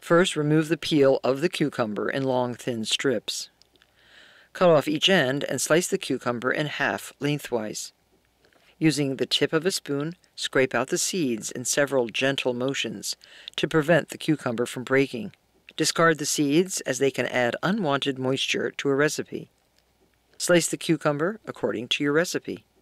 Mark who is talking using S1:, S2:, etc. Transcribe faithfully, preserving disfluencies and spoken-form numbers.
S1: First, remove the peel of the cucumber in long, thin strips. Cut off each end and slice the cucumber in half lengthwise. Using the tip of a spoon, scrape out the seeds in several gentle motions to prevent the cucumber from breaking. Discard the seeds as they can add unwanted moisture to a recipe. Slice the cucumber according to your recipe.